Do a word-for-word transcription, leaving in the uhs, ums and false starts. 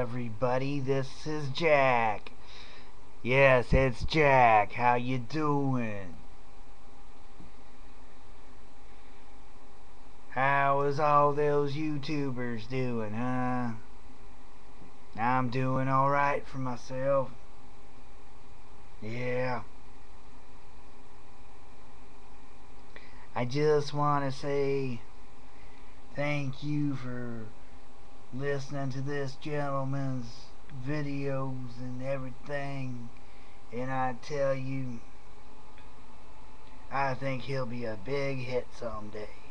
everybody, this is Jack. Yes, it's Jack. How you doing? How is all those YouTubers doing, huh? I'm doing alright for myself. Yeah. I just want to say thank you for listening to this gentleman's videos and everything, and I tell you, I think he'll be a big hit someday.